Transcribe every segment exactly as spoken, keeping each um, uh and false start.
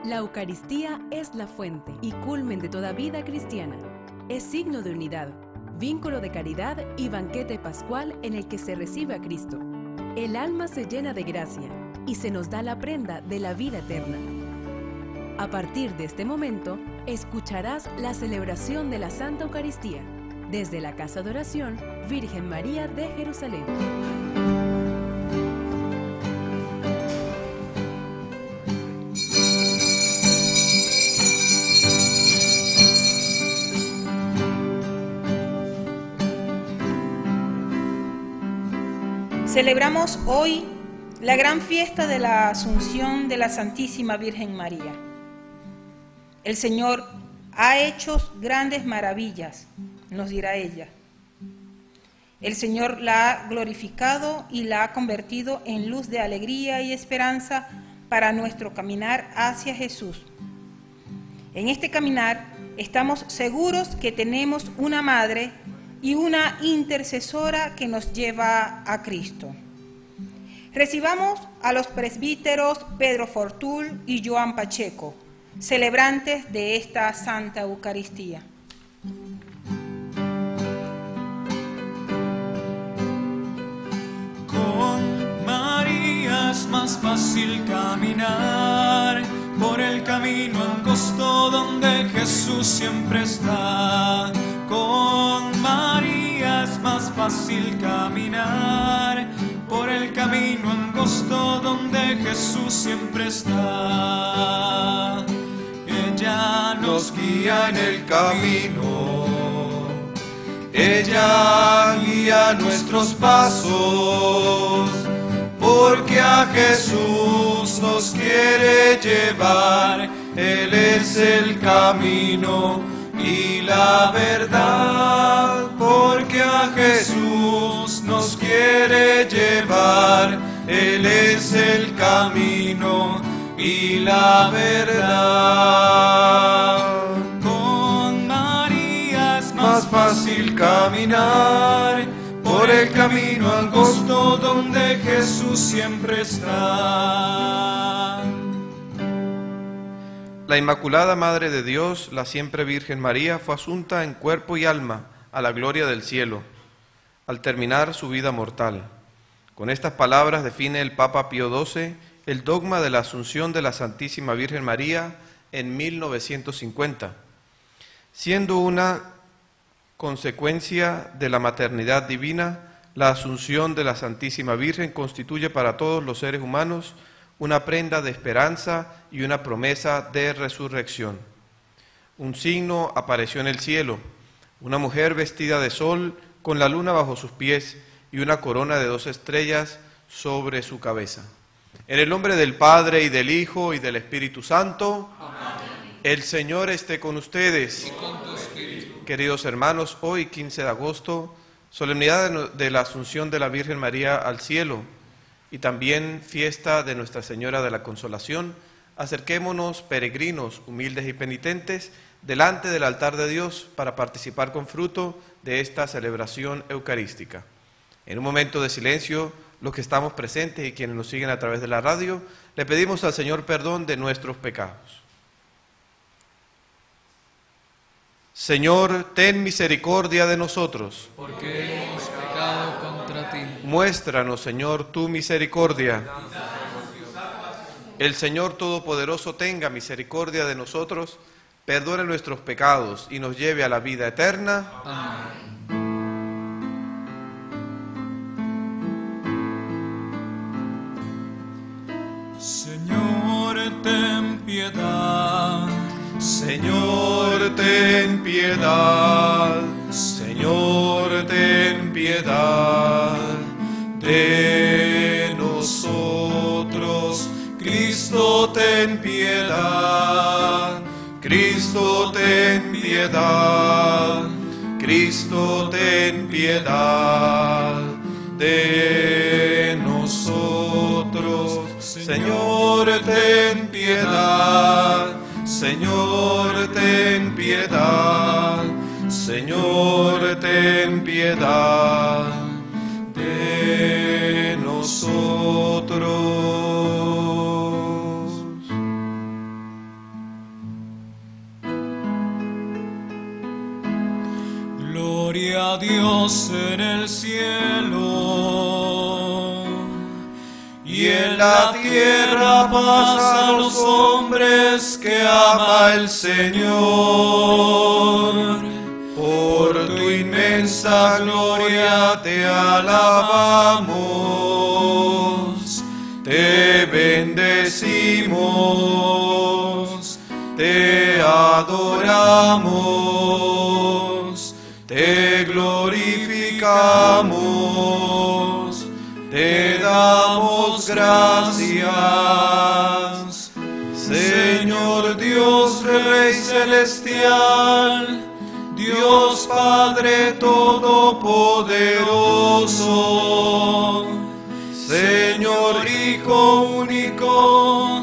La Eucaristía es la fuente y culmen de toda vida cristiana. Es signo de unidad, vínculo de caridad y banquete pascual en el que se recibe a Cristo. El alma se llena de gracia y se nos da la prenda de la vida eterna. A partir de este momento, escucharás la celebración de la Santa Eucaristía desde la Casa de Oración Virgen María de Jerusalén. Celebramos hoy la gran fiesta de la Asunción de la Santísima Virgen María. El Señor ha hecho grandes maravillas, nos dirá ella. El Señor la ha glorificado y la ha convertido en luz de alegría y esperanza para nuestro caminar hacia Jesús. En este caminar estamos seguros que tenemos una madre y una intercesora que nos lleva a Cristo. Recibamos a los presbíteros Pedro Fortul y Joan Pacheco, celebrantes de esta Santa Eucaristía. Con María es más fácil caminar por el camino angosto donde Jesús siempre está. Con María es más fácil caminar por el camino angosto donde Jesús siempre está. Ella nos guía en el camino, ella guía nuestros pasos, porque a Jesús nos quiere llevar. Él es el camino y la verdad, porque a Jesús nos quiere llevar. Él es el camino y la verdad. Con María es más fácil caminar por el camino angosto donde Jesús siempre está. La Inmaculada Madre de Dios, la siempre Virgen María, fue asunta en cuerpo y alma a la gloria del cielo, al terminar su vida mortal. Con estas palabras define el Papa Pío doce el dogma de la Asunción de la Santísima Virgen María en mil novecientos cincuenta, siendo una consecuencia de la maternidad divina. La Asunción de la Santísima Virgen constituye para todos los seres humanos una prenda de esperanza y una promesa de resurrección. Un signo apareció en el cielo, una mujer vestida de sol con la luna bajo sus pies y una corona de dos estrellas sobre su cabeza. En el nombre del Padre, y del Hijo, y del Espíritu Santo. Amén. El Señor esté con ustedes. Y con tu espíritu. Queridos hermanos, hoy quince de agosto, solemnidad de la Asunción de la Virgen María al cielo, y también fiesta de Nuestra Señora de la Consolación. Acerquémonos, peregrinos, humildes y penitentes, delante del altar de Dios para participar con fruto de esta celebración eucarística. En un momento de silencio, los que estamos presentes y quienes nos siguen a través de la radio, le pedimos al Señor perdón de nuestros pecados. Señor, ten misericordia de nosotros. Porque hemos pecado contra ti. Muéstranos, Señor, tu misericordia. El Señor Todopoderoso tenga misericordia de nosotros, perdone nuestros pecados y nos lleve a la vida eterna. Amén. Señor, ten piedad. Señor, ten piedad. Señor, ten piedad de nosotros. Cristo, ten piedad. Cristo, ten piedad. Cristo, ten piedad de nosotros. Señor, ten piedad. Señor, ten piedad. Señor, ten piedad de nosotros. Gloria a Dios en el cielo, y en la tierra paz a los hombres que ama el Señor. Por tu inmensa gloria te alabamos, te bendecimos, te adoramos, te glorificamos, te damos gracias. Señor Dios, Rey celestial, Dios Padre Todopoderoso, Señor Hijo único,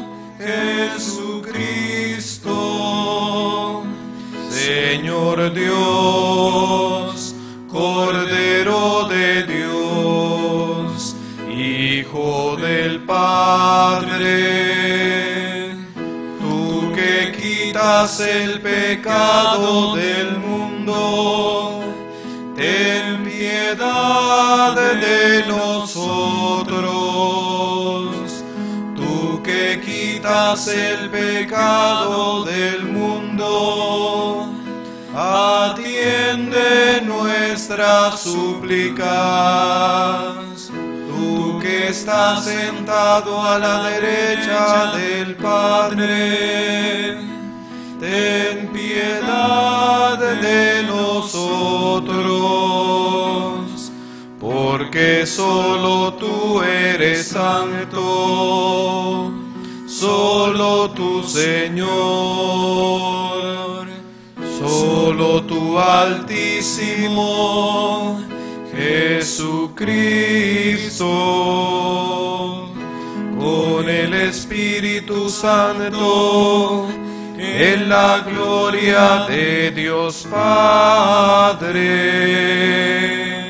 Jesucristo, Señor Dios, Cordero de Dios, Hijo del Padre, tú que quitas el pecado del mundo, ten piedad de nosotros. Tú que quitas el pecado del mundo, atiende nuestras súplicas. Tú que estás sentado a la derecha del Padre, ten piedad de nosotros, porque solo tú eres santo, solo tú, Señor, solo tú, Altísimo Jesucristo, con el Espíritu Santo, en la gloria de Dios Padre.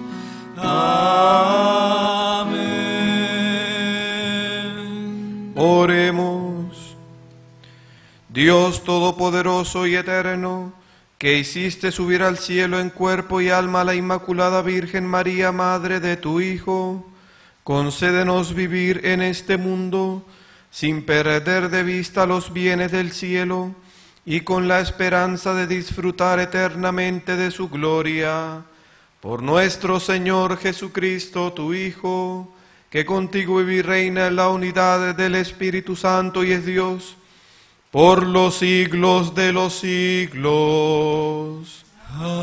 Amén. Oremos. Dios Todopoderoso y Eterno, que hiciste subir al cielo en cuerpo y alma a la Inmaculada Virgen María, Madre de tu Hijo, concédenos vivir en este mundo sin perder de vista los bienes del cielo y con la esperanza de disfrutar eternamente de su gloria. Por nuestro Señor Jesucristo, tu Hijo, que contigo vive y reina en la unidad del Espíritu Santo y es Dios, por los siglos de los siglos.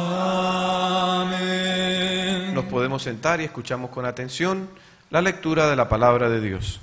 Amén. Nos podemos sentar y escuchamos con atención la lectura de la palabra de Dios.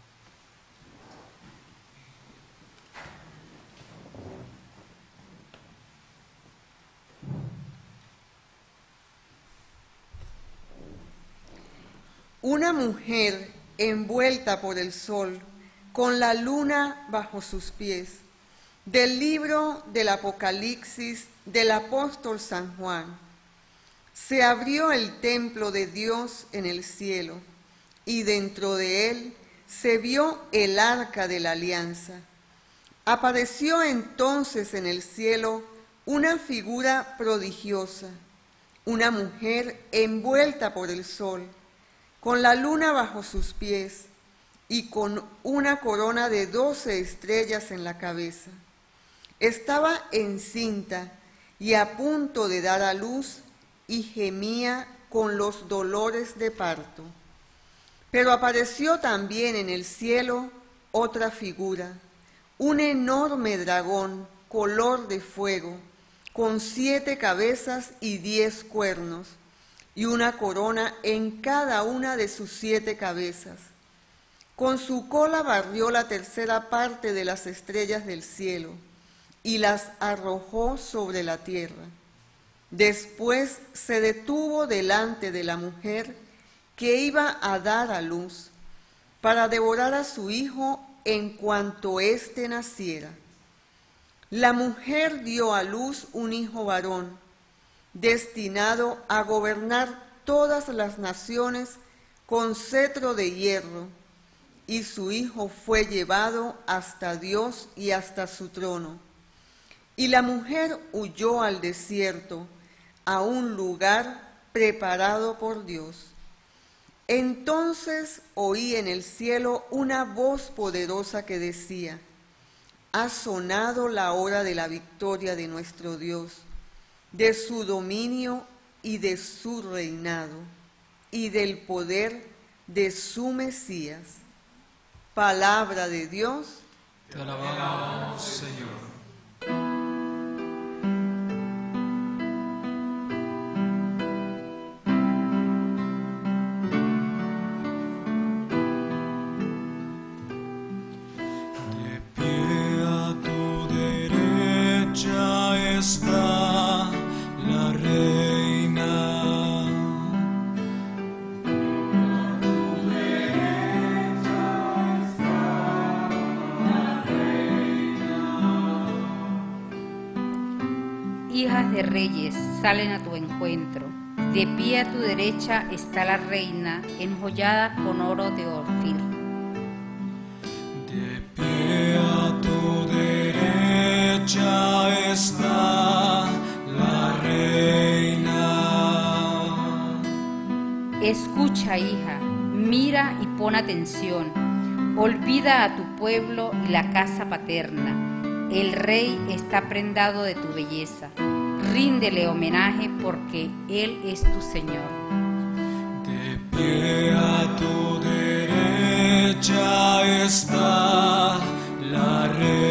Una mujer envuelta por el sol, con la luna bajo sus pies. Del libro del Apocalipsis del apóstol San Juan. Se abrió el templo de Dios en el cielo, y dentro de él se vio el arca de la alianza. Apareció entonces en el cielo una figura prodigiosa, una mujer envuelta por el sol, con la luna bajo sus pies y con una corona de doce estrellas en la cabeza. Estaba encinta y a punto de dar a luz y gemía con los dolores de parto. Pero apareció también en el cielo otra figura, un enorme dragón color de fuego, con siete cabezas y diez cuernos, y una corona en cada una de sus siete cabezas. Con su cola barrió la tercera parte de las estrellas del cielo y las arrojó sobre la tierra. Después se detuvo delante de la mujer que iba a dar a luz, para devorar a su hijo en cuanto éste naciera. La mujer dio a luz un hijo varón, destinado a gobernar todas las naciones con cetro de hierro, y su hijo fue llevado hasta Dios y hasta su trono. Y la mujer huyó al desierto, a un lugar preparado por Dios. Entonces oí en el cielo una voz poderosa que decía: ha sonado la hora de la victoria de nuestro Dios, de su dominio y de su reinado, y del poder de su Mesías. Palabra de Dios. Te alabamos, Señor. Hijas de reyes salen a tu encuentro, de pie a tu derecha está la reina, enjollada con oro de Ofir. De pie a tu derecha está la reina. Escucha, hija, mira y pon atención, olvida a tu pueblo y la casa paterna. El rey está prendado de tu belleza. Ríndele homenaje porque Él es tu Señor. De pie a tu derecha está la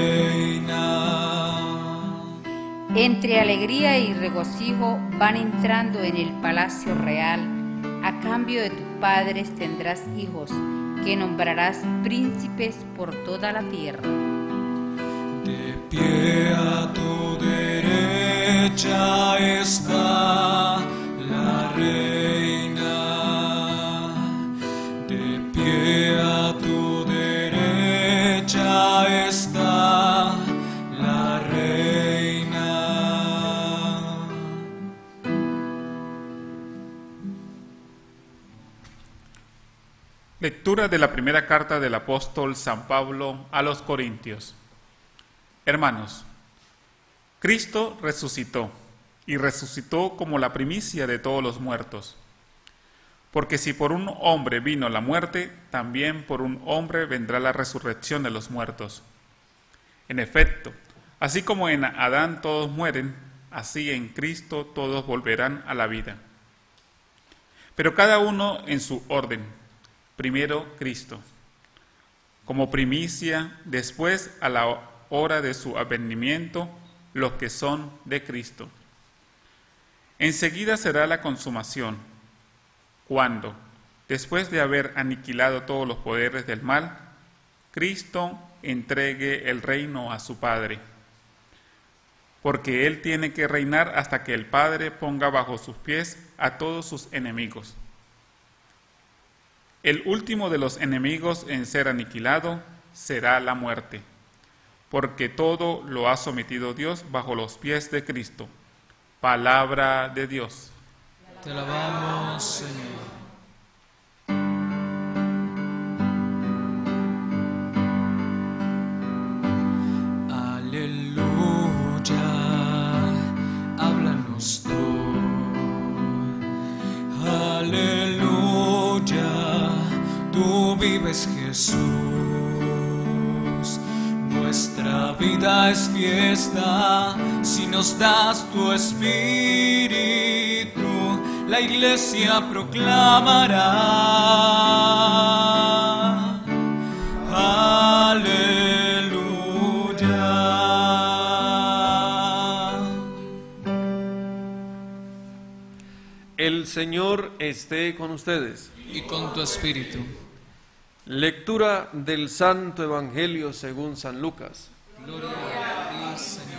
reina. Entre alegría y regocijo van entrando en el palacio real. A cambio de tus padres tendrás hijos, que nombrarás príncipes por toda la tierra. De pie a tu derecha está la reina. De pie a tu derecha está la reina. Lectura de la primera carta del apóstol San Pablo a los Corintios. Hermanos, Cristo resucitó, y resucitó como la primicia de todos los muertos. Porque si por un hombre vino la muerte, también por un hombre vendrá la resurrección de los muertos. En efecto, así como en Adán todos mueren, así en Cristo todos volverán a la vida. Pero cada uno en su orden. Primero Cristo, como primicia, después a la hora de su advenimiento, los que son de Cristo. Enseguida será la consumación, cuando, después de haber aniquilado todos los poderes del mal, Cristo entregue el reino a su Padre. Porque Él tiene que reinar hasta que el Padre ponga bajo sus pies a todos sus enemigos. El último de los enemigos en ser aniquilado será la muerte. Porque todo lo ha sometido Dios bajo los pies de Cristo. Palabra de Dios. Te alabamos, Señor. Aleluya, háblanos tú. Aleluya, tú vives, Jesús. Nuestra vida es fiesta si nos das tu espíritu. La iglesia proclamará. Aleluya. El Señor esté con ustedes. Y con tu espíritu. Lectura del Santo Evangelio según San Lucas. Gloria a ti, Señor.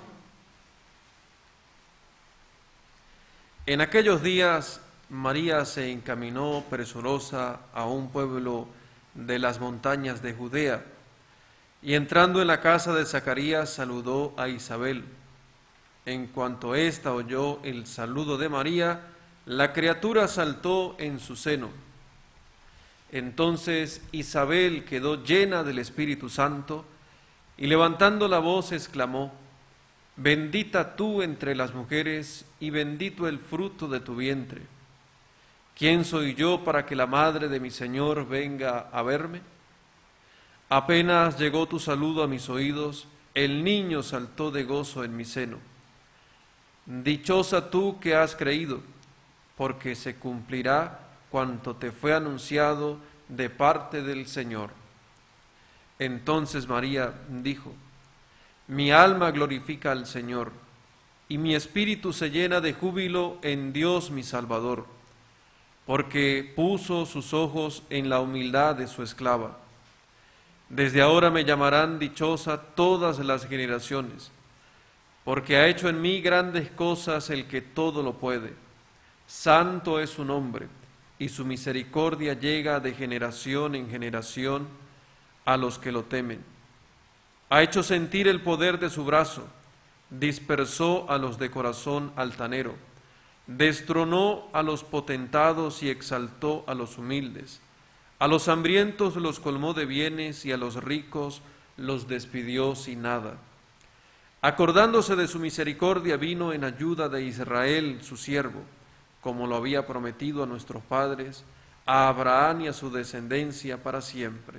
En aquellos días, María se encaminó presurosa a un pueblo de las montañas de Judea, y entrando en la casa de Zacarías saludó a Isabel. En cuanto ésta oyó el saludo de María, la criatura saltó en su seno. Entonces Isabel quedó llena del Espíritu Santo y levantando la voz exclamó: Bendita tú entre las mujeres, y bendito el fruto de tu vientre. ¿Quién soy yo para que la madre de mi Señor venga a verme? Apenas llegó tu saludo a mis oídos, el niño saltó de gozo en mi seno. Dichosa tú que has creído, porque se cumplirá cuanto te fue anunciado de parte del Señor. Entonces María dijo: mi alma glorifica al Señor, y mi espíritu se llena de júbilo en Dios mi Salvador, porque puso sus ojos en la humildad de su esclava. Desde ahora me llamarán dichosa todas las generaciones, porque ha hecho en mí grandes cosas el que todo lo puede. Santo es su nombre, y su misericordia llega de generación en generación a los que lo temen. Ha hecho sentir el poder de su brazo, dispersó a los de corazón altanero, destronó a los potentados y exaltó a los humildes. A los hambrientos los colmó de bienes y a los ricos los despidió sin nada. Acordándose de su misericordia, vino en ayuda de Israel, su siervo, como lo había prometido a nuestros padres, a Abraham y a su descendencia para siempre.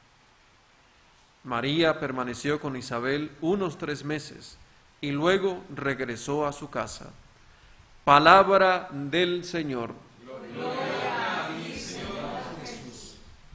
María permaneció con Isabel unos tres meses y luego regresó a su casa. Palabra del Señor. Gloria a ti, Señor Jesús.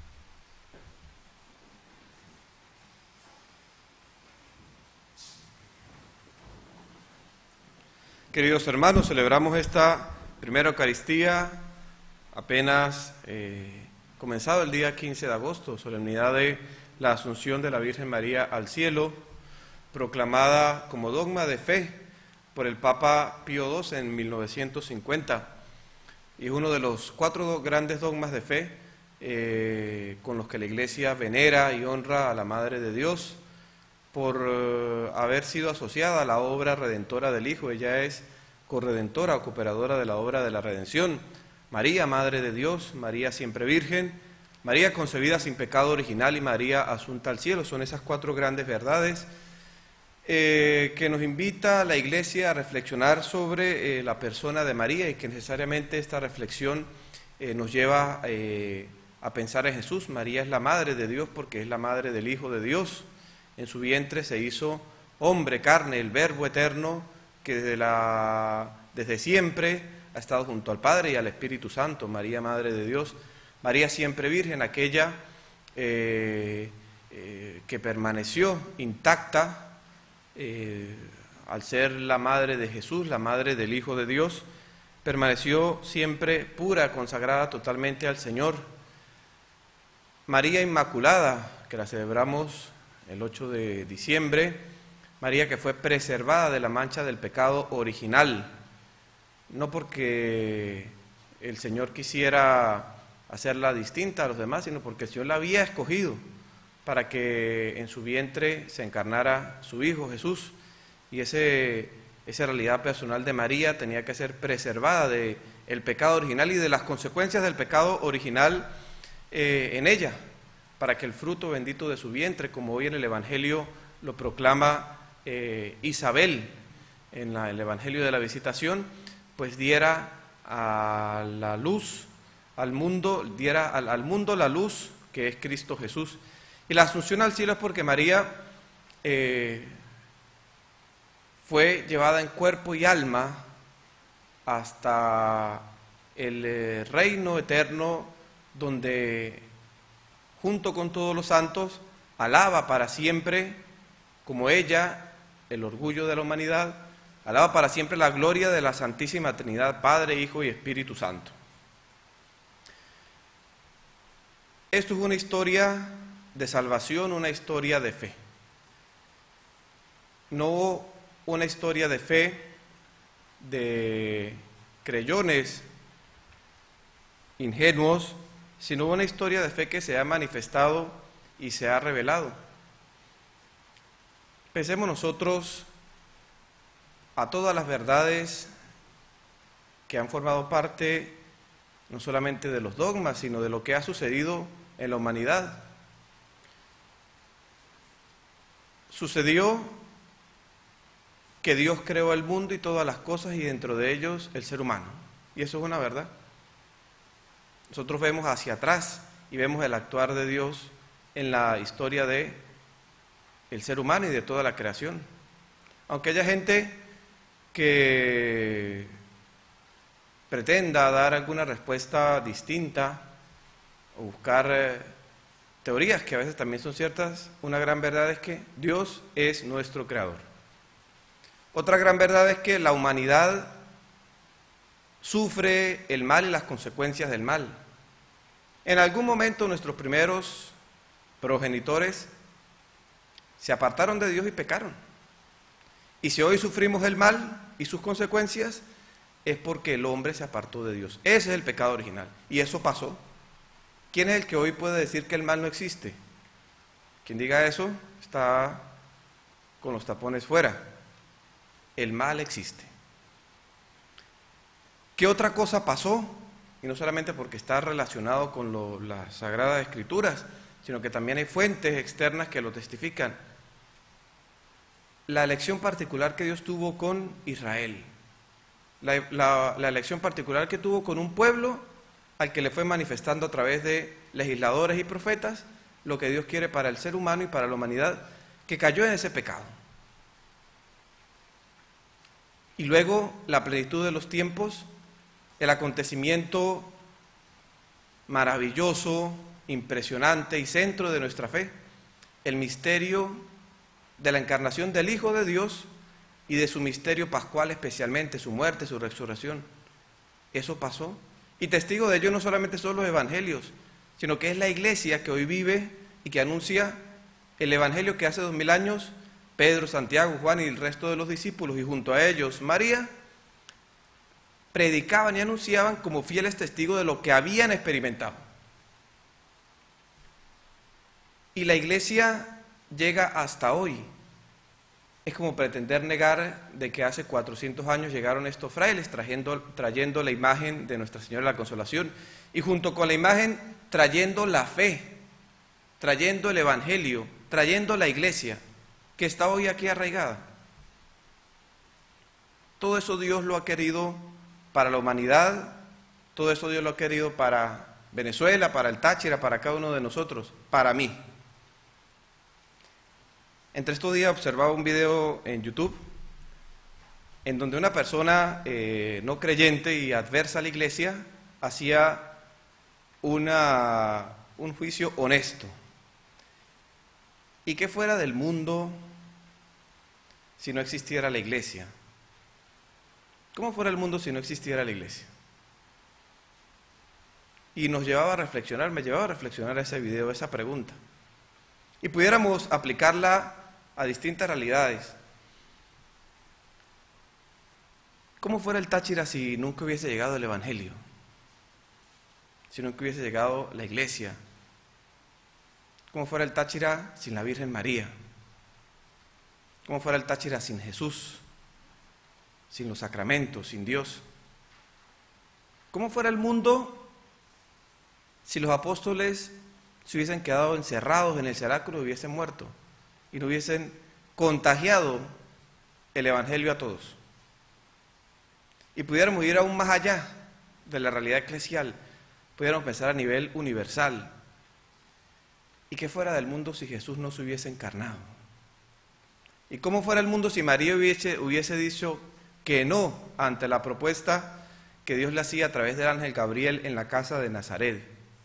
Queridos hermanos, celebramos esta primera Eucaristía apenas eh, comenzado el día quince de agosto, solemnidad de la Asunción de la Virgen María al cielo, proclamada como dogma de fe por el Papa Pío doce en mil novecientos cincuenta, y es uno de los cuatro grandes dogmas de fe eh, con los que la Iglesia venera y honra a la Madre de Dios por eh, haber sido asociada a la obra redentora del Hijo. Ella es corredentora o cooperadora de la obra de la redención. María, Madre de Dios, María siempre Virgen, María concebida sin pecado original y María asunta al cielo. Son esas cuatro grandes verdades eh, que nos invita la Iglesia a reflexionar sobre eh, la persona de María, y que necesariamente esta reflexión eh, nos lleva eh, a pensar en Jesús. María es la Madre de Dios porque es la Madre del Hijo de Dios. En su vientre se hizo hombre, carne, el Verbo eterno que desde, la, desde siempre ha estado junto al Padre y al Espíritu Santo. María, Madre de Dios. María siempre Virgen, aquella eh, eh, que permaneció intacta eh, al ser la Madre de Jesús, la Madre del Hijo de Dios, permaneció siempre pura, consagrada totalmente al Señor. María Inmaculada, que la celebramos el ocho de diciembre, María que fue preservada de la mancha del pecado original, no porque el Señor quisiera hacerla distinta a los demás, sino porque el Señor la había escogido para que en su vientre se encarnara su Hijo Jesús, y ese, esa realidad personal de María tenía que ser preservada del pecado original y de las consecuencias del pecado original eh, en ella, para que el fruto bendito de su vientre, como hoy en el Evangelio lo proclama eh, Isabel, en la, el Evangelio de la Visitación, pues diera a la luz, al mundo, diera al, al mundo la luz que es Cristo Jesús. Y la asunción al cielo es porque María eh, fue llevada en cuerpo y alma hasta el eh, reino eterno, donde junto con todos los santos alaba para siempre, como ella, el orgullo de la humanidad, alaba para siempre la gloria de la Santísima Trinidad, Padre, Hijo y Espíritu Santo. Esto es una historia de salvación, una historia de fe. No una historia de fe de creyones ingenuos, sino una historia de fe que se ha manifestado y se ha revelado. Pensemos nosotros a todas las verdades que han formado parte no solamente de los dogmas, sino de lo que ha sucedido en la humanidad. Sucedió que Dios creó el mundo y todas las cosas y dentro de ellos el ser humano. Y eso es una verdad. Nosotros vemos hacia atrás y vemos el actuar de Dios en la historia de el ser humano y de toda la creación. Aunque haya gente que pretenda dar alguna respuesta distinta o buscar eh, teorías que a veces también son ciertas, una gran verdad es que Dios es nuestro creador. Otra gran verdad es que la humanidad sufre el mal y las consecuencias del mal. En algún momento nuestros primeros progenitores se apartaron de Dios y pecaron. Y si hoy sufrimos el mal y sus consecuencias, es porque el hombre se apartó de Dios. Ese es el pecado original. Y eso pasó. ¿Quién es el que hoy puede decir que el mal no existe? Quien diga eso está con los tapones fuera. El mal existe. ¿Qué otra cosa pasó? Y no solamente porque está relacionado con lo, las Sagradas Escrituras, sino que también hay fuentes externas que lo testifican. La elección particular que Dios tuvo con Israel. La, la, la elección particular que tuvo con un pueblo al que le fue manifestando a través de legisladores y profetas lo que Dios quiere para el ser humano y para la humanidad que cayó en ese pecado. Y luego la plenitud de los tiempos, el acontecimiento maravilloso, impresionante y centro de nuestra fe, el misterio de la encarnación del Hijo de Dios y de su misterio pascual, especialmente su muerte, su resurrección. Eso pasó. Y testigo de ello no solamente son los evangelios, sino que es la iglesia que hoy vive y que anuncia el evangelio que hace dos mil años Pedro, Santiago, Juan y el resto de los discípulos, y junto a ellos María, predicaban y anunciaban como fieles testigos de lo que habían experimentado. Y la iglesia llega hasta hoy. Es como pretender negar de que hace cuatrocientos años llegaron estos frailes trayendo, trayendo la imagen de Nuestra Señora de la Consolación y junto con la imagen trayendo la fe, trayendo el evangelio, trayendo la iglesia que está hoy aquí arraigada. Todo eso Dios lo ha querido para la humanidad, todo eso Dios lo ha querido para Venezuela, para el Táchira, para cada uno de nosotros, para mí. Entre estos días observaba un video en YouTube en donde una persona eh, no creyente y adversa a la iglesia hacía una, un juicio honesto. ¿Y qué fuera del mundo si no existiera la iglesia? ¿Cómo fuera el mundo si no existiera la iglesia? Y nos llevaba a reflexionar, me llevaba a reflexionar ese video, esa pregunta. Y pudiéramos aplicarla a distintas realidades. ¿Cómo fuera el Táchira si nunca hubiese llegado el evangelio? Si nunca hubiese llegado la iglesia. ¿Cómo fuera el Táchira sin la Virgen María? ¿Cómo fuera el Táchira sin Jesús? Sin los sacramentos, sin Dios. ¿Cómo fuera el mundo si los apóstoles se hubiesen quedado encerrados en el cenáculo y hubiesen muerto y no hubiesen contagiado el evangelio a todos? Y pudiéramos ir aún más allá de la realidad eclesial, pudiéramos pensar a nivel universal. ¿Y qué fuera del mundo si Jesús no se hubiese encarnado? ¿Y cómo fuera el mundo si María hubiese, hubiese dicho que no ante la propuesta que Dios le hacía a través del ángel Gabriel en la casa de Nazaret?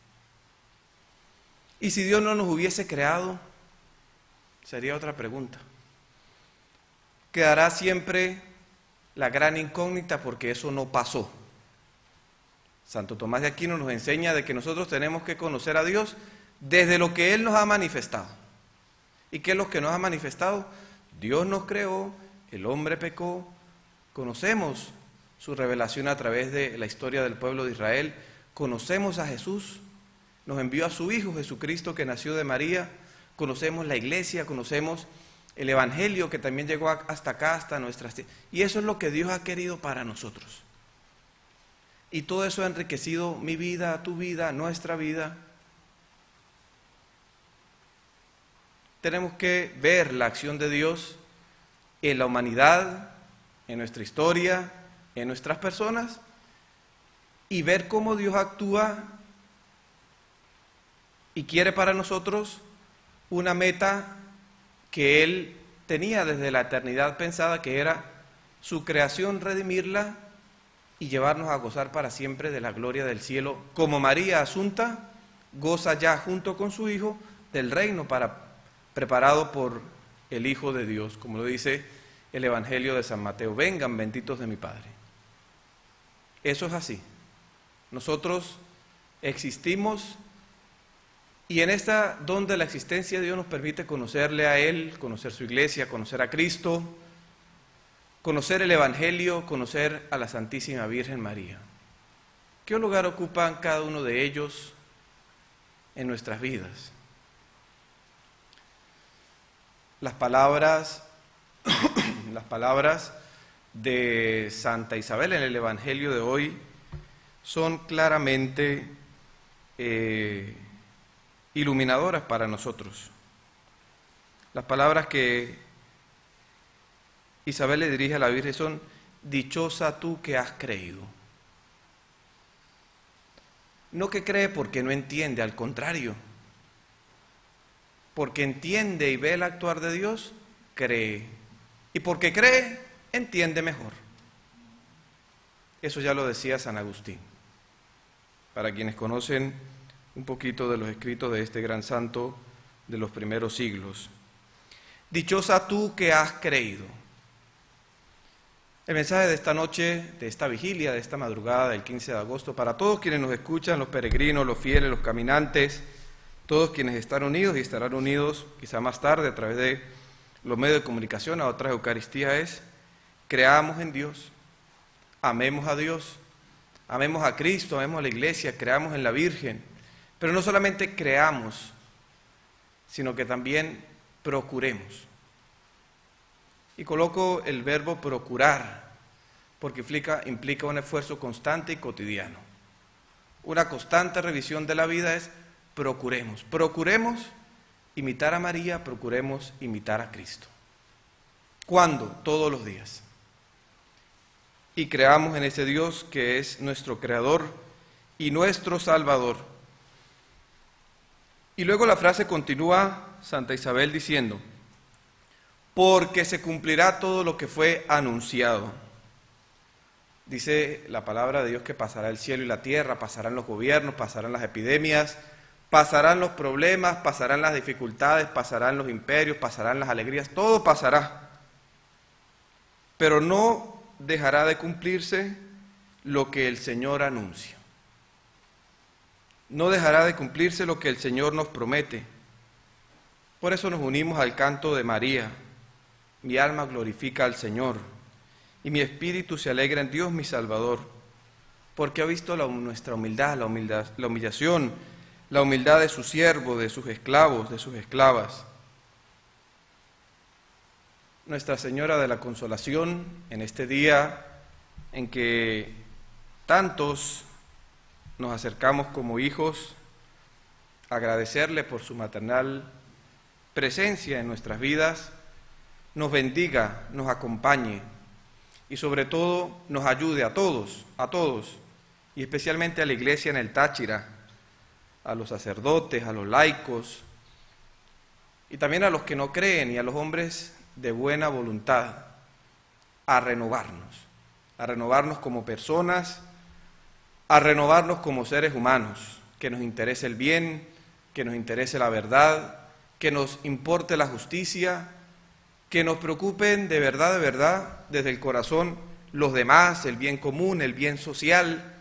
¿Y si Dios no nos hubiese creado? Sería otra pregunta. Quedará siempre la gran incógnita porque eso no pasó. Santo Tomás de Aquino nos enseña de que nosotros tenemos que conocer a Dios desde lo que Él nos ha manifestado. ¿Y qué es lo que nos ha manifestado? Dios nos creó, el hombre pecó, conocemos su revelación a través de la historia del pueblo de Israel, conocemos a Jesús, nos envió a su Hijo Jesucristo que nació de María, conocemos la iglesia, conocemos el evangelio que también llegó hasta acá, hasta nuestras tierras, y eso es lo que Dios ha querido para nosotros. Y todo eso ha enriquecido mi vida, tu vida, nuestra vida. Tenemos que ver la acción de Dios en la humanidad, en nuestra historia, en nuestras personas, y ver cómo Dios actúa y quiere para nosotros una meta que Él tenía desde la eternidad pensada, que era su creación, redimirla y llevarnos a gozar para siempre de la gloria del cielo, como María Asunta goza ya junto con su Hijo del reino para, preparado por el Hijo de Dios, como lo dice el Evangelio de San Mateo: vengan benditos de mi Padre. Eso es así. Nosotros existimos, y en esta donde la existencia de Dios nos permite conocerle a Él, conocer su iglesia, conocer a Cristo, conocer el Evangelio, conocer a la Santísima Virgen María. ¿Qué lugar ocupan cada uno de ellos en nuestras vidas? Las palabras, las palabras de Santa Isabel en el Evangelio de hoy son claramente eh, iluminadoras para nosotros. Las palabras que Isabel le dirige a la Virgen son: dichosa tú que has creído. No que cree porque no entiende, al contrario, porque entiende y ve el actuar de Dios, cree, y porque cree, entiende mejor. Eso ya lo decía San Agustín. Para quienes conocen un poquito de los escritos de este gran santo de los primeros siglos: dichosa tú que has creído. El mensaje de esta noche, de esta vigilia, de esta madrugada del quince de agosto, para todos quienes nos escuchan, los peregrinos, los fieles, los caminantes, todos quienes están unidos y estarán unidos quizá más tarde a través de los medios de comunicación a otras Eucaristías, es: creamos en Dios, amemos a Dios, amemos a Cristo, amemos a la Iglesia, creamos en la Virgen, pero no solamente creamos, sino que también procuremos. Y coloco el verbo procurar, porque implica, implica un esfuerzo constante y cotidiano. Una constante revisión de la vida es: procuremos, procuremos imitar a María, procuremos imitar a Cristo. ¿Cuándo? Todos los días. Y creamos en ese Dios que es nuestro Creador y nuestro Salvador. Y luego la frase continúa Santa Isabel diciendo: porque se cumplirá todo lo que fue anunciado. Dice la palabra de Dios que pasará el cielo y la tierra, pasarán los gobiernos, pasarán las epidemias, pasarán los problemas, pasarán las dificultades, pasarán los imperios, pasarán las alegrías, todo pasará. Pero no dejará de cumplirse lo que el Señor anuncia. No dejará de cumplirse lo que el Señor nos promete. Por eso nos unimos al canto de María: mi alma glorifica al Señor, y mi espíritu se alegra en Dios mi Salvador, porque ha visto la, nuestra humildad, la, humildad, la humillación, la humildad de su siervo, de sus esclavos, de sus esclavas. Nuestra Señora de la Consolación, en este día en que tantos nos acercamos como hijos a agradecerle por su maternal presencia en nuestras vidas, nos bendiga, nos acompañe y sobre todo nos ayude a todos, a todos, y especialmente a la Iglesia en el Táchira, a los sacerdotes, a los laicos, y también a los que no creen y a los hombres de buena voluntad, a renovarnos, a renovarnos como personas, a renovarnos como seres humanos, que nos interese el bien, que nos interese la verdad, que nos importe la justicia, que nos preocupen de verdad, de verdad, desde el corazón, los demás, el bien común, el bien social,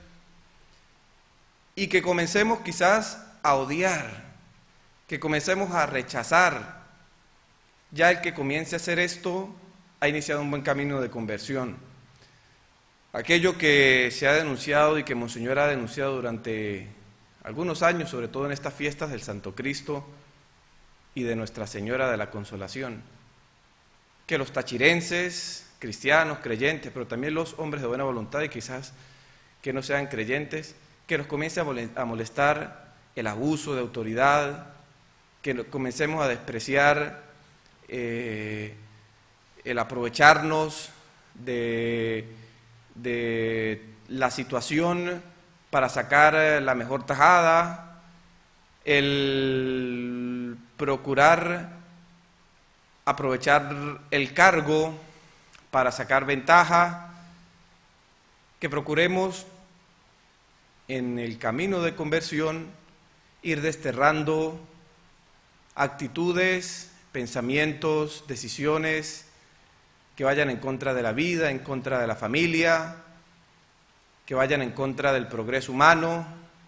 y que comencemos quizás a odiar, que comencemos a rechazar. Ya el que comience a hacer esto ha iniciado un buen camino de conversión. Aquello que se ha denunciado y que Monseñor ha denunciado durante algunos años, sobre todo en estas fiestas del Santo Cristo y de Nuestra Señora de la Consolación, que los tachirenses, cristianos, creyentes, pero también los hombres de buena voluntad y quizás que no sean creyentes, que nos comience a molestar el abuso de autoridad, que comencemos a despreciar eh, el aprovecharnos de, de la situación para sacar la mejor tajada, el procurar aprovechar el cargo para sacar ventaja, que procuremos en el camino de conversión ir desterrando actitudes, pensamientos, decisiones que vayan en contra de la vida, en contra de la familia, que vayan en contra del progreso humano.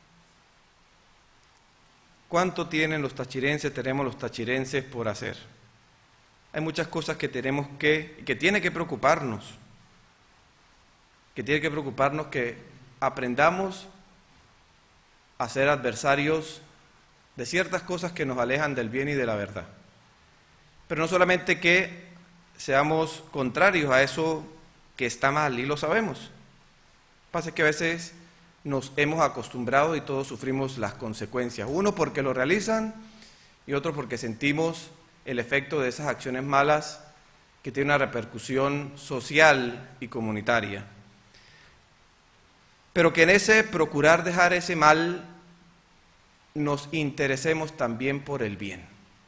¿Cuánto tienen los tachirenses, tenemos los tachirenses por hacer? Hay muchas cosas que tenemos que, que tiene que preocuparnos, que tiene que preocuparnos que aprendamos a ser adversarios de ciertas cosas que nos alejan del bien y de la verdad. Pero no solamente que seamos contrarios a eso que está mal, y lo sabemos. Pasa que a veces nos hemos acostumbrado y todos sufrimos las consecuencias. Uno porque lo realizan y otro porque sentimos el efecto de esas acciones malas que tienen una repercusión social y comunitaria. Pero que en ese procurar dejar ese mal nos interesemos también por el bien.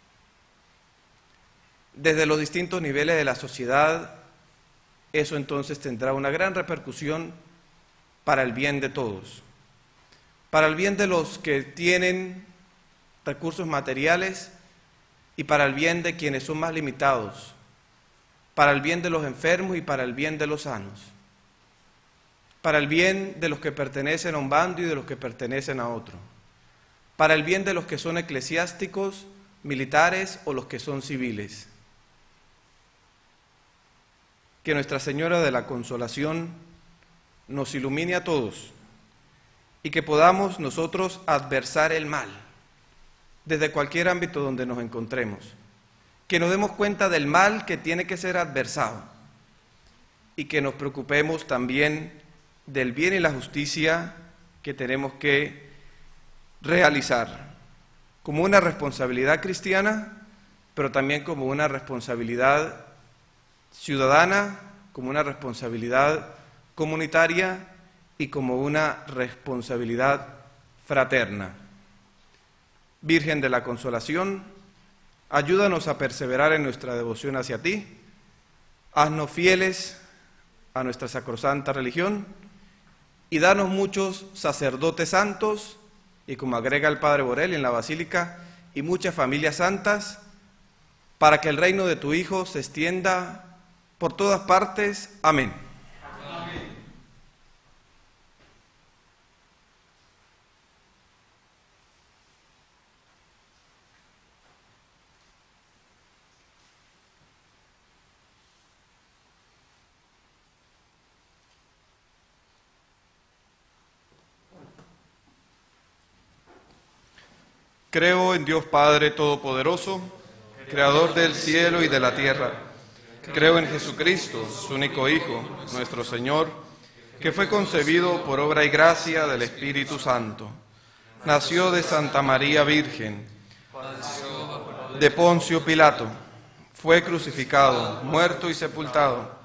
Desde los distintos niveles de la sociedad, eso entonces tendrá una gran repercusión para el bien de todos, para el bien de los que tienen recursos materiales y para el bien de quienes son más limitados, para el bien de los enfermos y para el bien de los sanos, para el bien de los que pertenecen a un bando y de los que pertenecen a otro, para el bien de los que son eclesiásticos, militares o los que son civiles. Que Nuestra Señora de la Consolación nos ilumine a todos y que podamos nosotros adversar el mal desde cualquier ámbito donde nos encontremos, que nos demos cuenta del mal que tiene que ser adversado y que nos preocupemos también del bien y la justicia que tenemos que realizar como una responsabilidad cristiana, pero también como una responsabilidad ciudadana, como una responsabilidad comunitaria y como una responsabilidad fraterna. Virgen de la Consolación, ayúdanos a perseverar en nuestra devoción hacia ti, haznos fieles a nuestra sacrosanta religión y danos muchos sacerdotes santos, y como agrega el Padre Borel en la Basílica, y muchas familias santas, para que el reino de tu Hijo se extienda por todas partes. Amén. Creo en Dios Padre Todopoderoso, Creador del cielo y de la tierra. Creo en Jesucristo, su único Hijo, nuestro Señor, que fue concebido por obra y gracia del Espíritu Santo. Nació de Santa María Virgen, de Poncio Pilato, fue crucificado, muerto y sepultado.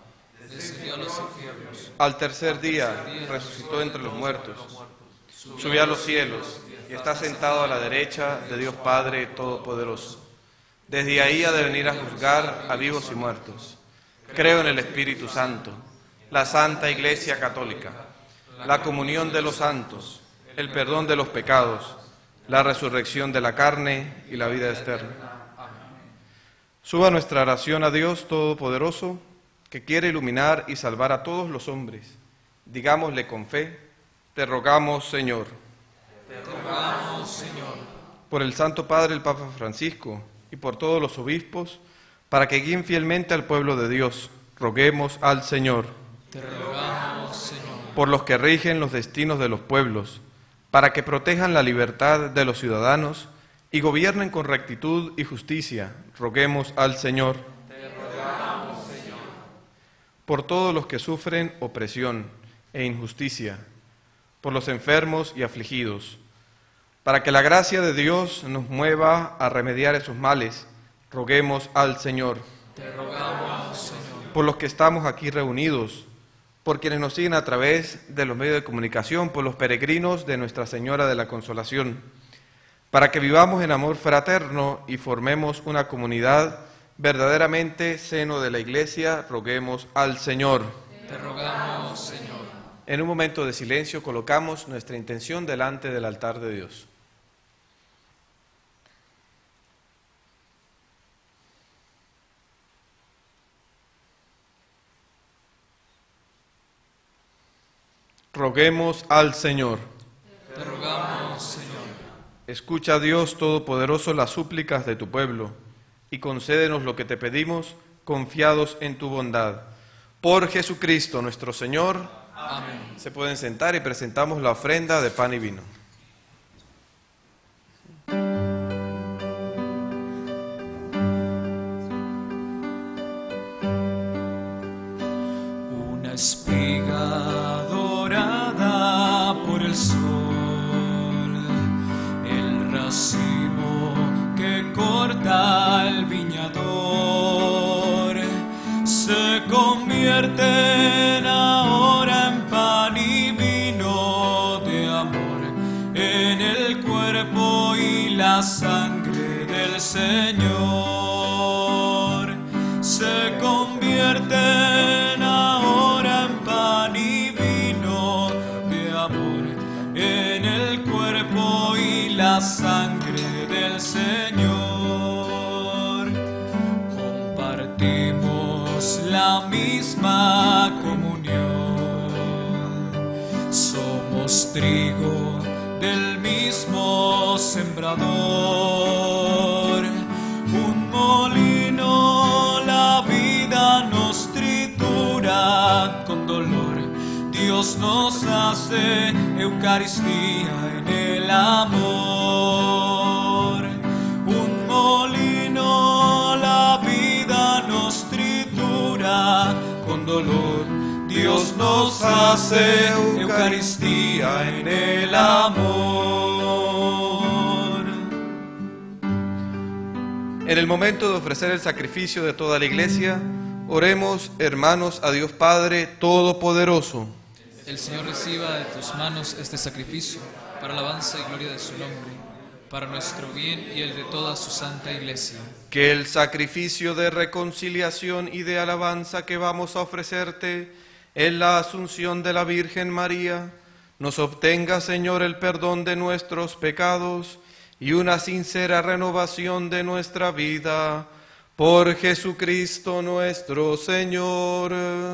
Al tercer día resucitó entre los muertos, subió a los cielos y está sentado a la derecha de Dios Padre Todopoderoso. Desde ahí ha de venir a juzgar a vivos y muertos. Creo en el Espíritu Santo, la Santa Iglesia Católica, la comunión de los santos, el perdón de los pecados, la resurrección de la carne y la vida eterna. Suba nuestra oración a Dios Todopoderoso, que quiere iluminar y salvar a todos los hombres. Digámosle con fe: te rogamos, Señor. Te rogamos, Señor. Por el Santo Padre, el Papa Francisco, y por todos los obispos, para que guíen fielmente al pueblo de Dios, roguemos al Señor. Te rogamos, Señor. Por los que rigen los destinos de los pueblos, para que protejan la libertad de los ciudadanos y gobiernen con rectitud y justicia, roguemos al Señor. Te rogamos, Señor. Por todos los que sufren opresión e injusticia, por los enfermos y afligidos, para que la gracia de Dios nos mueva a remediar esos males, roguemos al Señor. Te rogamos, Señor. por los que estamos aquí reunidos, por quienes nos siguen a través de los medios de comunicación, por los peregrinos de Nuestra Señora de la Consolación, para que vivamos en amor fraterno y formemos una comunidad verdaderamente seno de la Iglesia, roguemos al Señor. Te rogamos, Señor. En un momento de silencio colocamos nuestra intención delante del altar de Dios. Roguemos al Señor. Te rogamos, Señor. Escucha, Dios Todopoderoso, las súplicas de tu pueblo y concédenos lo que te pedimos, confiados en tu bondad. Por Jesucristo nuestro Señor. Amén. Se pueden sentar y presentamos la ofrenda de pan y vino. Una espiga dorada por el sol, el racimo que corta el viñador, se convierte en ahora en pan y vino de amor, en el cuerpo y la sangre del Señor. Se convierten ahora en pan y vino de amor, en el cuerpo y la sangre del Señor. Compartimos la misma comunión, somos trigo del mismo sembrador, un molino la vida nos tritura con dolor, Dios nos hace Eucaristía en el amor. Un molino la vida nos tritura con dolor, Dios nos hace Eucaristía en el amor. En el momento de ofrecer el sacrificio de toda la Iglesia, oremos, hermanos, a Dios Padre Todopoderoso. El Señor reciba de tus manos este sacrificio para alabanza y gloria de su nombre, para nuestro bien y el de toda su santa Iglesia. Que el sacrificio de reconciliación y de alabanza que vamos a ofrecerte en la Asunción de la Virgen María nos obtenga, Señor, el perdón de nuestros pecados y una sincera renovación de nuestra vida. Por Jesucristo nuestro Señor.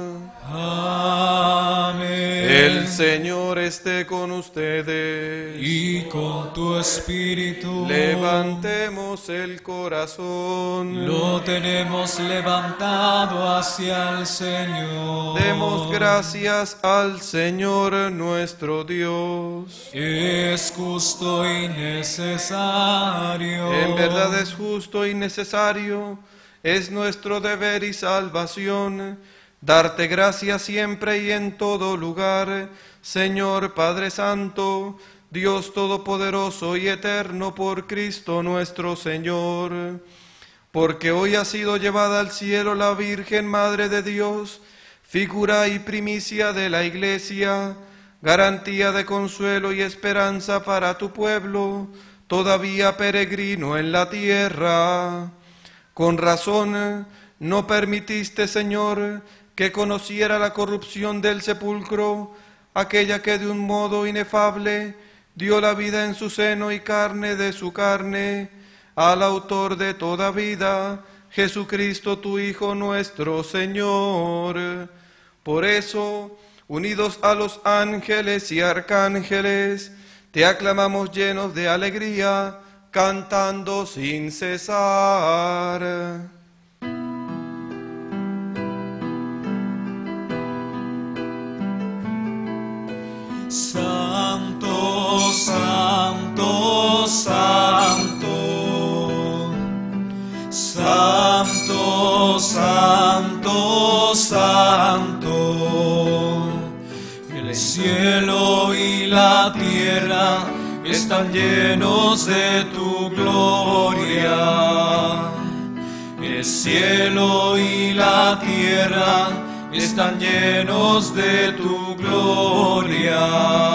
Amén. El Señor esté con ustedes. Y con tu espíritu. Levantemos el corazón. Lo tenemos levantado hacia el Señor. Demos gracias al Señor nuestro Dios. Es justo y necesario. En verdad es justo y necesario. Es nuestro deber y salvación, darte gracias siempre y en todo lugar, Señor Padre Santo, Dios Todopoderoso y Eterno, por Cristo nuestro Señor. Porque hoy ha sido llevada al cielo la Virgen Madre de Dios, figura y primicia de la Iglesia, garantía de consuelo y esperanza para tu pueblo, todavía peregrino en la tierra. Con razón no permitiste, Señor, que conociera la corrupción del sepulcro, aquella que de un modo inefable dio la vida en su seno y carne de su carne, al autor de toda vida, Jesucristo tu Hijo nuestro Señor. Por eso, unidos a los ángeles y arcángeles, te aclamamos llenos de alegría, cantando sin cesar. Santo, santo, santo. Santo, santo, santo. El cielo y la tierra están llenos de tu gloria. El El cielo y la tierra están llenos de tu gloria.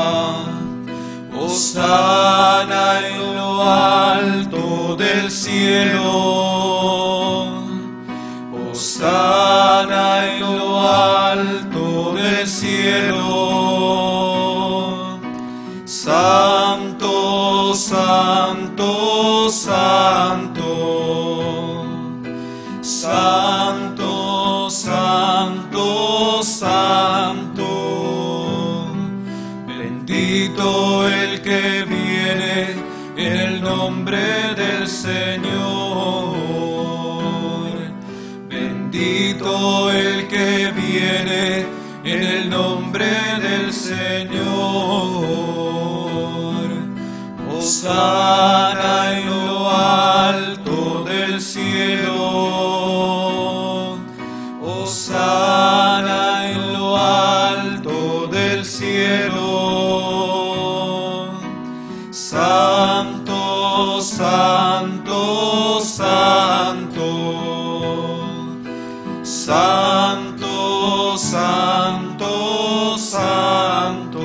Hosana en lo alto del cielo. Hosana en lo alto del cielo. Santo, santo, santo. Santo, santo, santo. Bendito el que viene en el nombre del Señor. Bendito el que viene en el nombre del Señor. Hosana en lo alto del cielo. Hosana en lo alto del cielo. Santo, santo, santo. Santo, santo, santo.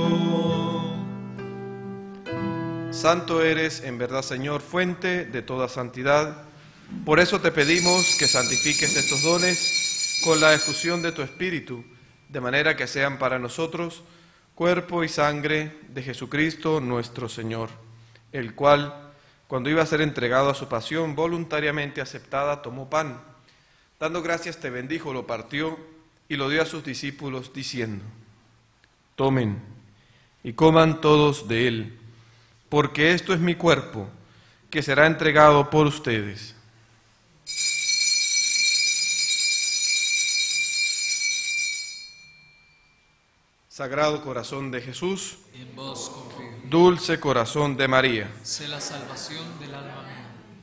Santo eres, en verdad, Señor, fuente de toda santidad. Por eso te pedimos que santifiques estos dones con la efusión de tu Espíritu, de manera que sean para nosotros cuerpo y sangre de Jesucristo nuestro Señor, el cual, cuando iba a ser entregado a su pasión voluntariamente aceptada, tomó pan. Dando gracias te bendijo, lo partió y lo dio a sus discípulos, diciendo: tomen y coman todos de él, porque esto es mi cuerpo, que será entregado por ustedes. Sagrado corazón de Jesús, En vos confío. dulce corazón de María, Sé la salvación del alma mía.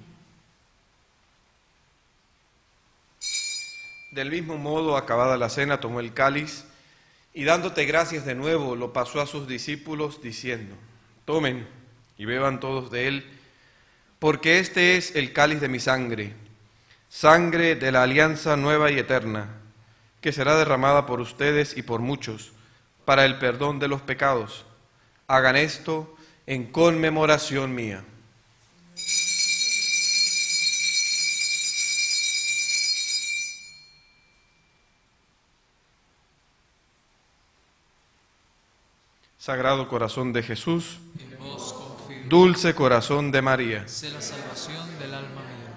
del mismo modo, acabada la cena, tomó el cáliz y dándote gracias de nuevo, lo pasó a sus discípulos, diciendo: tomen y beban todos de él, porque este es el cáliz de mi sangre, sangre de la alianza nueva y eterna, que será derramada por ustedes y por muchos, para el perdón de los pecados. Hagan esto en conmemoración mía. Sagrado corazón de Jesús, En vos confío. dulce corazón de María, Sé la salvación del alma mía.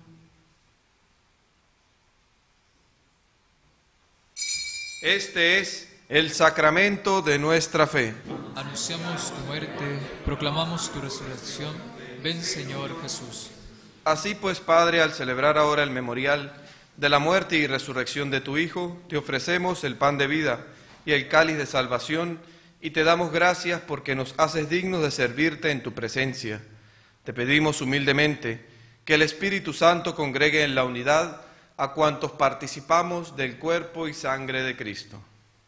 este es el sacramento de nuestra fe. Anunciamos tu muerte, proclamamos tu resurrección. Ven, Señor Jesús. Así pues, Padre, al celebrar ahora el memorial de la muerte y resurrección de tu Hijo, te ofrecemos el pan de vida y el cáliz de salvación, y te damos gracias porque nos haces dignos de servirte en tu presencia. Te pedimos humildemente que el Espíritu Santo congregue en la unidad a cuantos participamos del cuerpo y sangre de Cristo.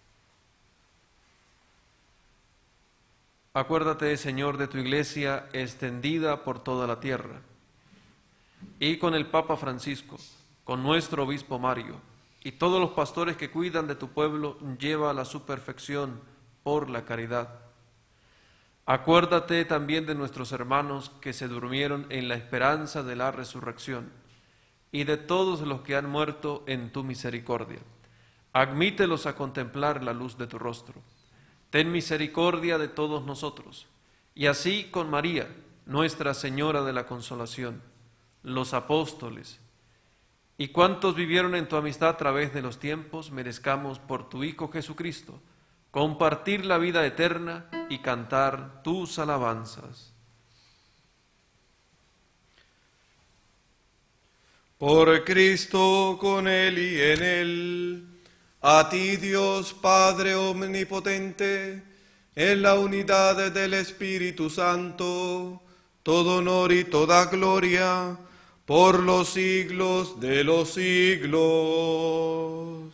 Acuérdate, Señor, de tu iglesia extendida por toda la tierra, y con el Papa Francisco, con nuestro obispo Mario, y todos los pastores que cuidan de tu pueblo, lleva a su perfección por la caridad. Acuérdate también de nuestros hermanos que se durmieron en la esperanza de la resurrección, y de todos los que han muerto en tu misericordia. Admítelos a contemplar la luz de tu rostro. Ten misericordia de todos nosotros, y así con María, Nuestra Señora de la Consolación, los apóstoles, y cuantos vivieron en tu amistad a través de los tiempos, merezcamos por tu Hijo Jesucristo compartir la vida eterna y cantar tus alabanzas. Por Cristo, con Él y en Él, a ti Dios Padre omnipotente, en la unidad del Espíritu Santo, todo honor y toda gloria, por los siglos de los siglos.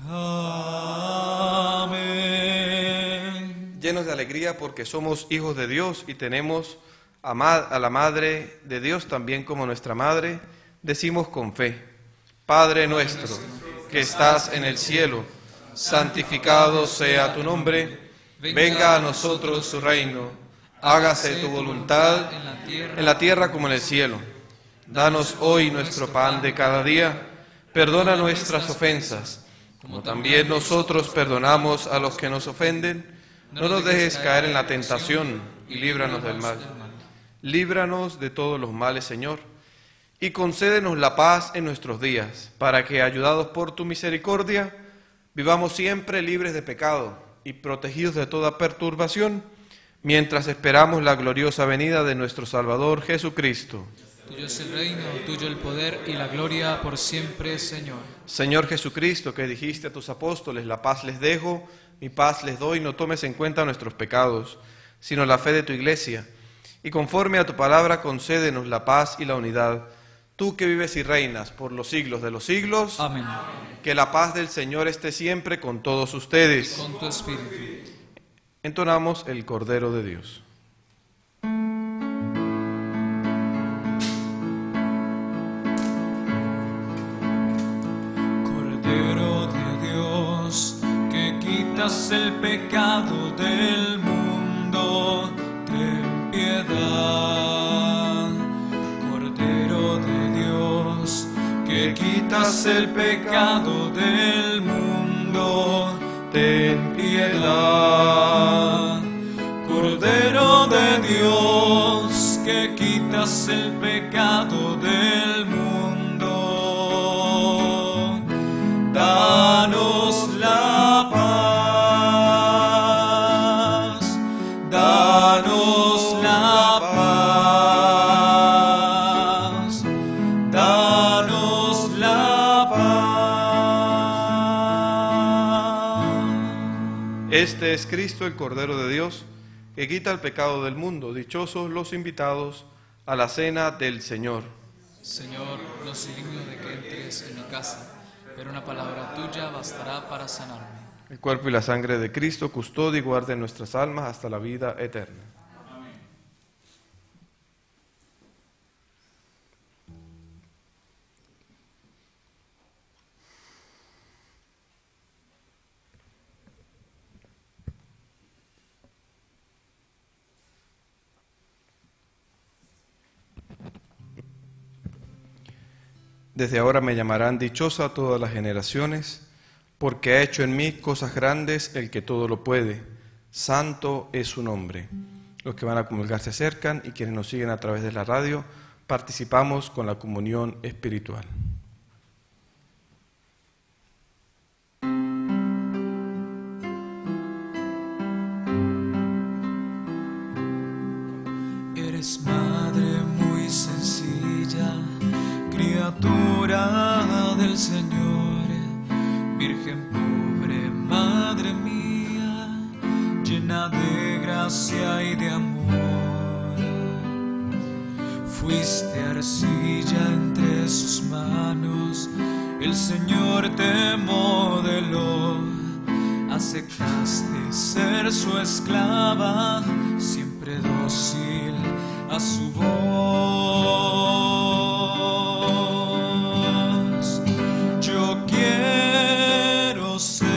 Amén. Llenos de alegría porque somos hijos de Dios y tenemos a, ma- a la Madre de Dios también como nuestra Madre, decimos con fe: Padre nuestro, que estás en el cielo, santificado sea tu nombre, venga a nosotros tu reino, hágase tu voluntad en la tierra como en el cielo. Danos hoy nuestro pan de cada día, perdona nuestras ofensas, como también nosotros perdonamos a los que nos ofenden. No nos dejes caer en la tentación y líbranos del mal. Líbranos de todos los males, Señor, y concédenos la paz en nuestros días, para que, ayudados por tu misericordia, vivamos siempre libres de pecado y protegidos de toda perturbación, mientras esperamos la gloriosa venida de nuestro Salvador Jesucristo. Tuyo es el reino, tuyo el poder y la gloria por siempre, Señor. Señor Jesucristo, que dijiste a tus apóstoles, la paz les dejo, mi paz les doy, no tomes en cuenta nuestros pecados, sino la fe de tu iglesia, y conforme a tu palabra concédenos la paz y la unidad. Tú que vives y reinas por los siglos de los siglos. Amén. Que la paz del Señor esté siempre con todos ustedes. Con tu espíritu. Entonamos el Cordero de Dios. Cordero de Dios, que quitas el pecado del mundo, ten piedad. Que quitas el pecado del mundo, ten piedad. Cordero de Dios, que quitas el pecado del mundo, danos la paz, danos la paz, danos la paz. Este es Cristo, el Cordero de Dios, que quita el pecado del mundo. Dichosos los invitados a la cena del Señor. Señor, no soy digno de que entres en mi casa, pero una palabra tuya bastará para sanarme. El cuerpo y la sangre de Cristo custodia y guarde nuestras almas hasta la vida eterna. Desde ahora me llamarán dichosa todas las generaciones, porque ha hecho en mí cosas grandes el que todo lo puede. Santo es su nombre. Los que van a comulgar se acercan y quienes nos siguen a través de la radio, participamos con la comunión espiritual. Eres madre muy sencilla, criatura del Señor, Virgen pobre, madre mía, llena de gracia y de amor. Fuiste arcilla entre sus manos, el Señor te modeló. Aceptaste ser su esclava, siempre dócil a su voz. Yo quiero ser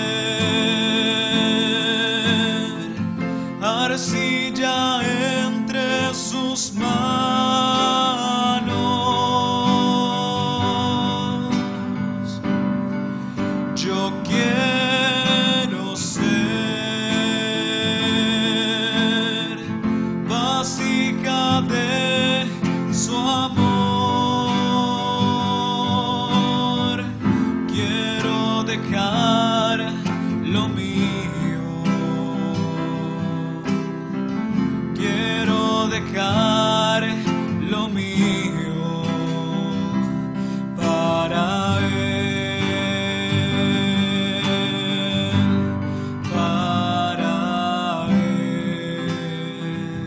arcilla entre sus manos. Yo quiero ser vasija de su amor. Quiero dejar lo mío, quiero dejar lo mío para Él, para Él.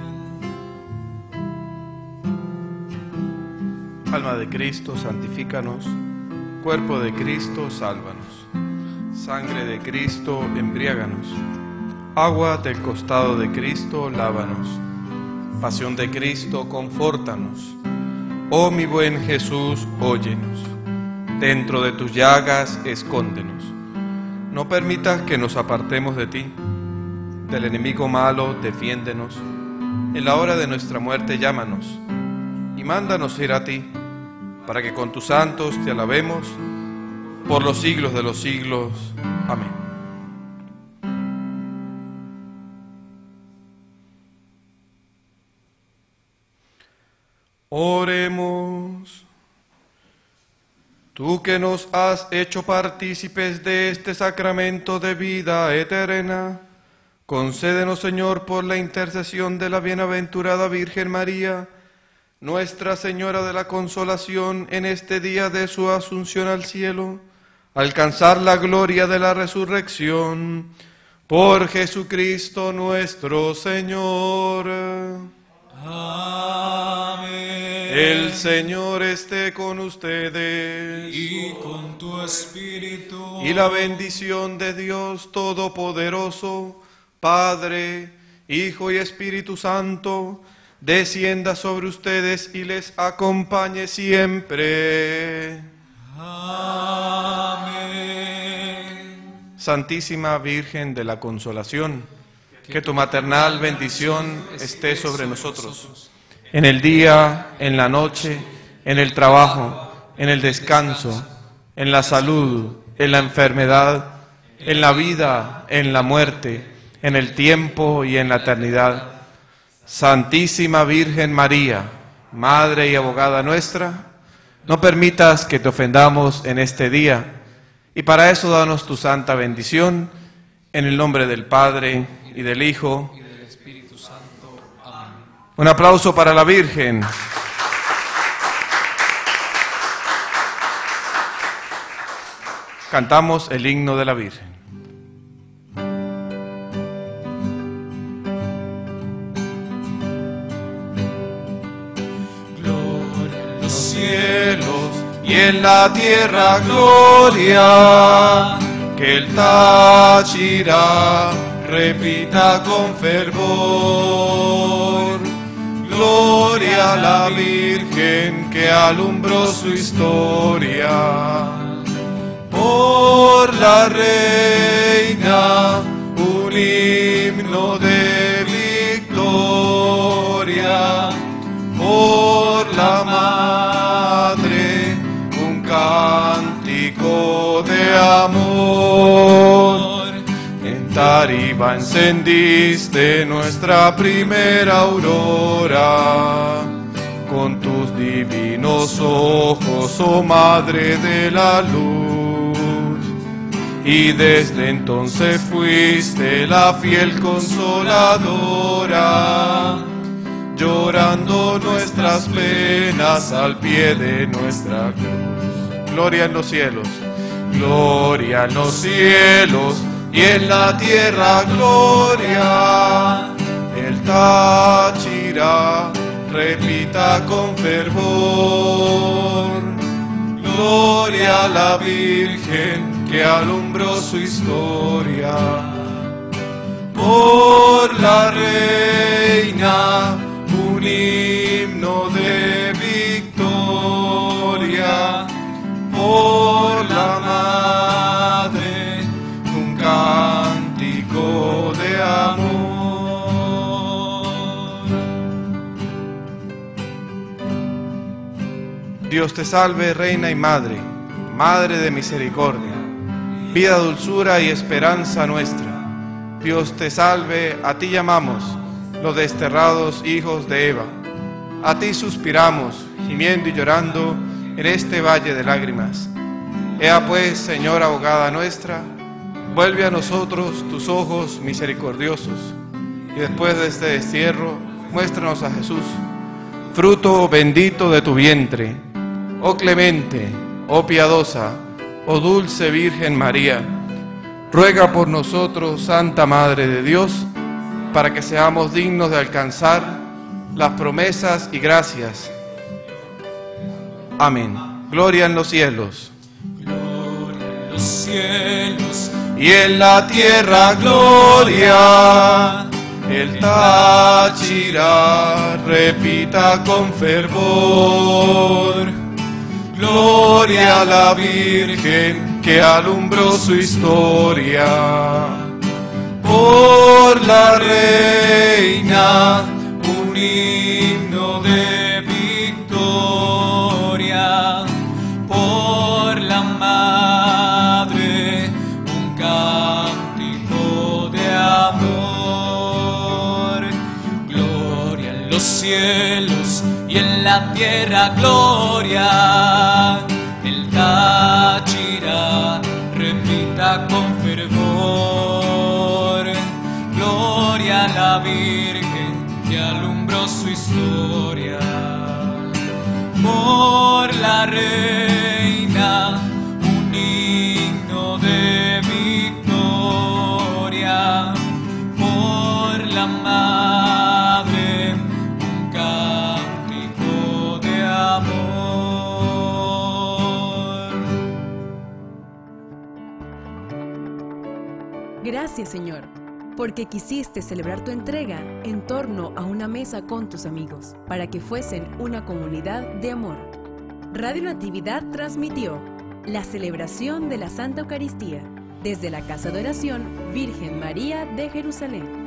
Alma de Cristo, santifícanos. Cuerpo de Cristo, sálvanos. Sangre de Cristo, embriáganos. Agua del costado de Cristo, lávanos. Pasión de Cristo, confórtanos. Oh mi buen Jesús, óyenos. dentro de tus llagas escóndenos. No permitas que nos apartemos de ti. Del enemigo malo, defiéndenos. En la hora de nuestra muerte, llámanos. Y mándanos ir a ti, para que con tus santos te alabemos por los siglos de los siglos. Amén. Oremos. Tú que nos has hecho partícipes de este sacramento de vida eterna, concédenos, Señor, por la intercesión de la bienaventurada Virgen María, Nuestra Señora de la Consolación, en este día de su asunción al cielo, alcanzar la gloria de la resurrección. Por Jesucristo nuestro Señor. Amén. El Señor esté con ustedes. Y con tu espíritu. Y la bendición de Dios Todopoderoso, Padre, Hijo y Espíritu Santo, descienda sobre ustedes y les acompañe siempre. Amén. Santísima Virgen de la Consolación, que tu maternal bendición esté sobre nosotros, en el día, en la noche, en el trabajo, en el descanso, en la salud, en la enfermedad, en la vida, en la muerte, en el tiempo y en la eternidad. Santísima Virgen María, Madre y abogada nuestra, no permitas que te ofendamos en este día, y para eso danos tu santa bendición, en el nombre del Padre, y del Hijo, y del Espíritu Santo. Amén. Un aplauso para la Virgen. Cantamos el himno de la Virgen. Cielos y en la tierra gloria, que el Táchira repita con fervor. Gloria a la Virgen que alumbró su historia. Por la Reina un himno de victoria. Por la Madre un cántico de amor. En Tariba encendiste nuestra primera aurora, con tus divinos ojos, oh Madre de la luz. Y desde entonces fuiste la fiel consoladora, llorando nuestras penas al pie de nuestra cruz. Gloria en los cielos, gloria en los cielos, y en la tierra gloria. El Táchira repita con fervor. Gloria a la Virgen que alumbró su historia. Por la Reina un himno de victoria. Por la Madre un cántico de amor. Dios te salve, Reina y Madre, Madre de misericordia, vida, dulzura y esperanza nuestra. Dios te salve, a ti llamamos, los desterrados hijos de Eva. A ti suspiramos, gimiendo y llorando en este valle de lágrimas. Ea pues, Señora abogada nuestra, vuelve a nosotros tus ojos misericordiosos, y después de este destierro, muéstranos a Jesús, fruto bendito de tu vientre. Oh clemente, oh piadosa, oh dulce Virgen María, ruega por nosotros, Santa Madre de Dios, para que seamos dignos de alcanzar las promesas y gracias. Amén. Gloria en los cielos. Gloria en los cielos. Y en la tierra gloria. El Táchira repita con fervor. Gloria a la Virgen que alumbró su historia. Por la Reina, un himno de victoria. Por la Madre, un cántico de amor. Gloria en los cielos y en la tierra, gloria. El Táchira repita con fervor. Gloria a la Virgen que alumbró su historia. Por la Reina, un himno de victoria. Por la Madre, un cántico de amor. Gracias, Señor, porque quisiste celebrar tu entrega en torno a una mesa con tus amigos, para que fuesen una comunidad de amor. Radio Natividad transmitió la celebración de la Santa Eucaristía desde la Casa de Oración Virgen María de Jerusalén.